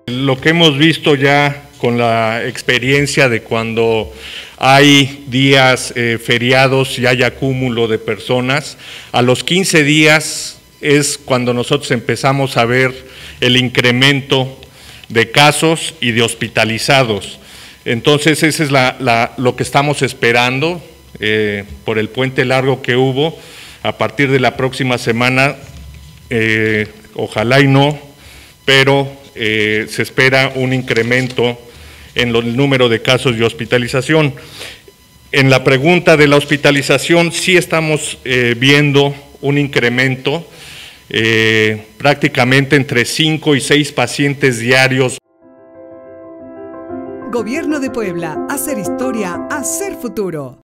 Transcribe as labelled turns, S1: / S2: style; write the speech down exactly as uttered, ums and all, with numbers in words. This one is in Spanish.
S1: Lo que hemos visto ya con la experiencia de cuando hay días eh, feriados y hay acúmulo de personas, a los quince días es cuando nosotros empezamos a ver el incremento de casos y de hospitalizados. Entonces, eso es la, la, lo que estamos esperando eh, por el puente largo que hubo. A partir de la próxima semana, eh, ojalá y no, pero eh, se espera un incremento en el número de casos de hospitalización. En la pregunta de la hospitalización, sí estamos eh, viendo un incremento, eh, prácticamente entre cinco y seis pacientes diarios.
S2: Gobierno de Puebla, hacer historia, hacer futuro.